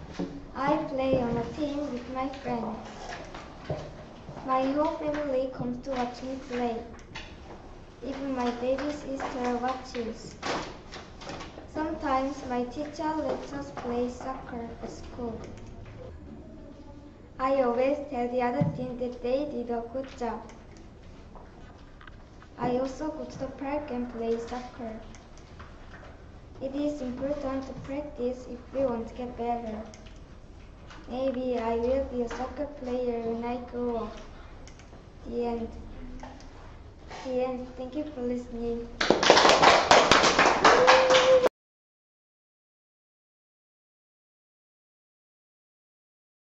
I play on a team with my friends. My whole family comes to watch me play. Even my baby sister watches. Sometimes my teacher lets us play soccer at school. I always tell the other team that they did a good job. I also go to the park and play soccer. It is important to practice if we want to get better. Maybe I will be a soccer player when I grow up. The end. The end. Thank you for listening.